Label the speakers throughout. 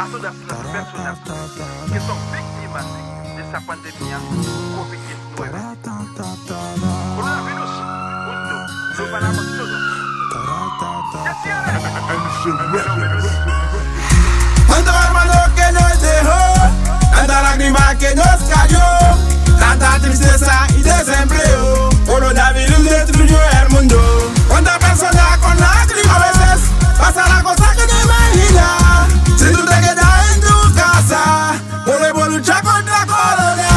Speaker 1: a todas las personas que son víctimas de esta pandemia COVID-19. Coronavirus, mundo, lo paramos todos.
Speaker 2: Tanto hermano que nos dejó, tanta lágrima que nos cayó, tanta tristeza y desempleo. Coronavirus destruyó el mundo. Cuánta persona con lágrimas a veces pasa la cosa que no imaginas. Si tú te quedas en tu casa, podemos luchar contra corona.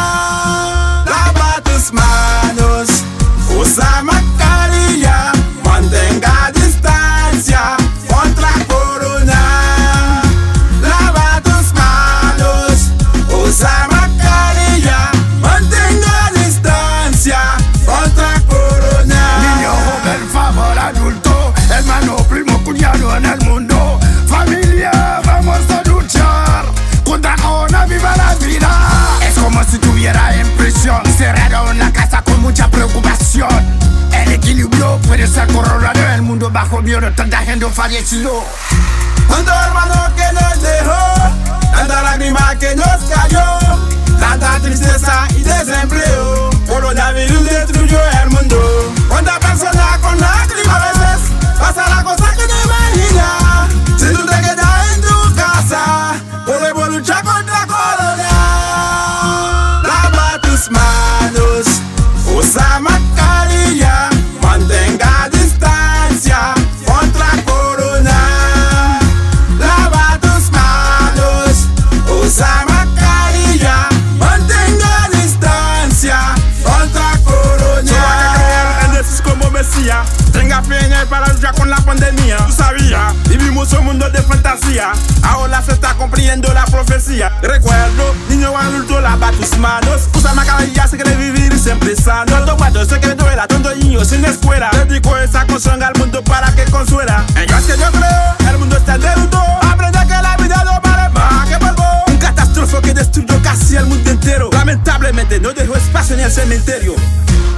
Speaker 2: Lava tus manos, usa mascarilla, mantenga distancia contra corona. Lava tus manos, usa mascarilla, mantenga distancia contra corona.
Speaker 3: Niño, joven, favor, adulto, hermano, primo, cuñado en el mundo, familia, vamos a luchar contra corona, viva la vida. Es como si estuviera en prisión, cerrado en la casa con mucha preocupación. El equilibrio puede ser corrolado, el mundo bajo miedo, tanta gente falleció.
Speaker 2: Tanto hermano que nos dejó, tanta lágrima que nos cayó, tanta tristeza y desempleo. Coronavirus destruyó el mundo. Cuánta persona con lágrimas a veces pasa la cosa que no imaginas. Si tú te quedas en tu casa, podemos luchar contra corona. Lava tus manos, usa mascarilla, mantenga distancia contra corona. Lava tus manos, usa mascarilla, mantenga distancia contra corona.
Speaker 4: Solo hay que creer en Jesús como Mesías. Tenga fe en él para luchar con la pandemia. Tú sabías, vivimos un mundo de fantasía. Ahora se está cumpliendo la profecía. Recuerdo, niño o adulto, lava tus manos, usa mascarilla si quieres vivir siempre sano. Tanto guato, sé que me duela, tanto niño sin escuela. Dedico esa canción al mundo para que consuela. En Dios que yo creo, el mundo está de luto. Aprende que la vida no vale más que polvo. Un catástrofe que destruyó casi el mundo entero. Lamentablemente no dejó espacio en el cementerio.